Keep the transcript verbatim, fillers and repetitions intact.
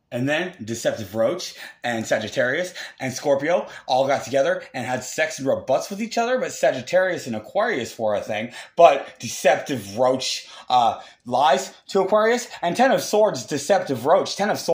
And then Deceptive Roach and Sagittarius and Scorpio all got together and had sex and rubbed butts with each other. But Sagittarius and Aquarius were a thing. But Deceptive Roach uh, lies to Aquarius. And Ten of Swords, Deceptive Roach. Ten of Swords.